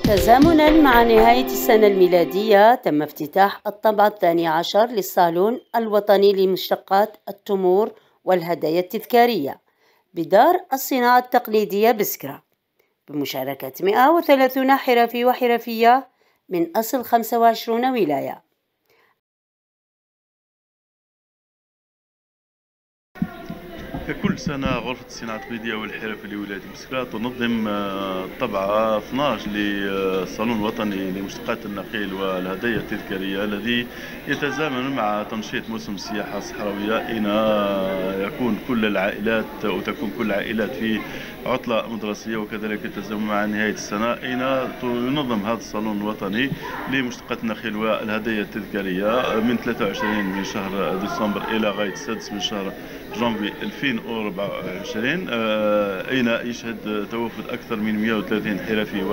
تزامناً مع نهاية السنة الميلادية تم افتتاح الطبعة 12 للصالون الوطني لمشتقات التمور والهدايا التذكارية بدار الصناعة التقليدية بسكرة، بمشاركة 130 حرفي وحرفية من أصل 25 ولاية. ككل سنة غرفة الصناعة التقليدية والحرف لولاية بسكرة تنظم الطبعة 12 للصالون الوطني لمشتقات النخيل والهدايا التذكارية الذي يتزامن مع تنشيط موسم السياحة الصحراوية أين يكون كل العائلات أو تكون كل العائلات في عطلة مدرسية، وكذلك يتزامن مع نهاية السنة أين ينظم هذا الصالون الوطني لمشتقات النخيل والهدايا التذكارية من 23 من شهر ديسمبر إلى غاية 6 من شهر جانفي 2024، أين يشهد توافد أكثر من 130 حرفي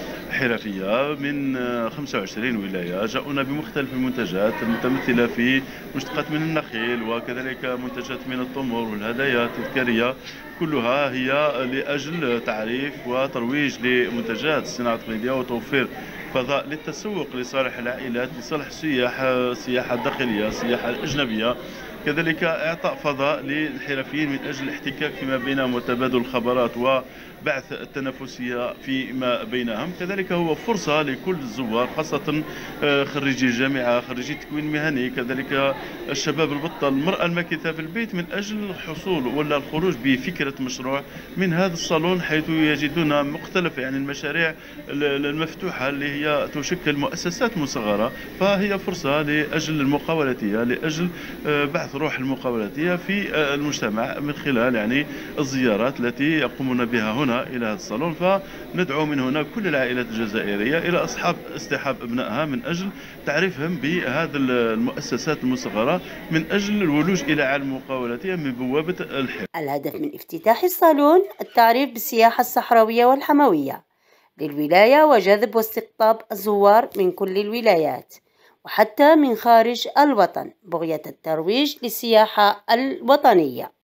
وحرفية من 25 ولاية جاءونا بمختلف المنتجات المتمثلة في مشتقات من النخيل وكذلك منتجات من التمور والهدايا التذكارية، كلها هي لأجل تعريف وترويج لمنتجات الصناعة التقليدية وتوفير فضاء للتسوق لصالح العائلات، لصالح السياحة الداخلية، السياحة الأجنبية، كذلك إعطاء فضاء للحرفيين من أجل الاحتكاك فيما بينهم وتبادل الخبرات وبعث التنافسية فيما بينهم. كذلك هو فرصة لكل الزوار خاصة خريجي الجامعة، خريجي التكوين المهني، كذلك الشباب البطل، المرأة الماكثة في البيت، من أجل الحصول ولا الخروج بفكرة مشروع من هذا الصالون، حيث يجدون مختلف المشاريع المفتوحة اللي هي تشكل مؤسسات مصغرة، فهي فرصة لأجل المقاولاتية، لأجل بعث روح المقاولاتية في المجتمع من خلال الزيارات التي يقومون بها هنا إلى هذا الصالون. فندعو من هنا كل العائلات الجزائرية إلى اصطحاب أبنائها من أجل تعريفهم بهذه المؤسسات المصغرة من أجل الولوج إلى عالم المقاولاتية من بوابة الحرف. الهدف من افتتاح الصالون التعريف بالسياحة الصحراوية والحموية للولاية وجذب واستقطاب الزوار من كل الولايات وحتى من خارج الوطن بغية الترويج للسياحة الوطنية.